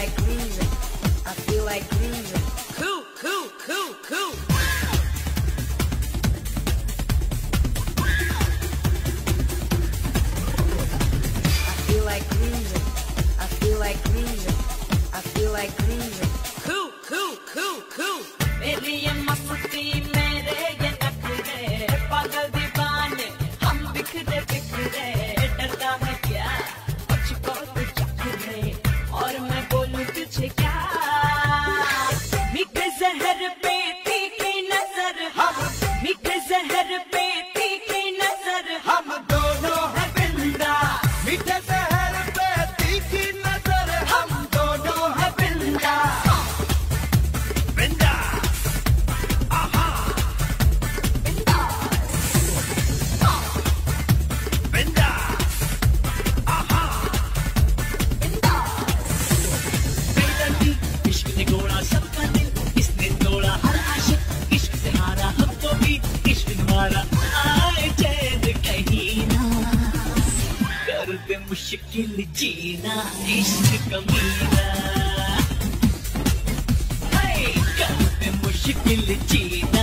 like grooving. I feel like grooving. Cool, cool, cool, cool. I feel like grooving. I feel like grooving. I feel like grooving. Cool, cool, cool, cool. मेरी ये मस्ती मेरे ये नखरे पागल दीवाने हम बिखरे बिखरे डरता है क्या मुझको तू चखरे और मैं बोलूं तुझे क्या मीठे जहर पे तीखी नजर हम मीठे जहर पे तीखी नजर हम दोनों है बिंदा मीठे जहर पे तीखी नजर हम दोनों है बिंदा बिंदा आहा बिंदा बिंदा आहा बिंदा बेदर्दी इश्क ने गोड़ा सबका दिल इसने तोड़ा हर आशिक इश्क से हारा हमको भी इश्क ने मारा आए चैन कहीं ना कर दे मुश्किल जीना इश्क कमीना हाय कर दे मुश्किल जीना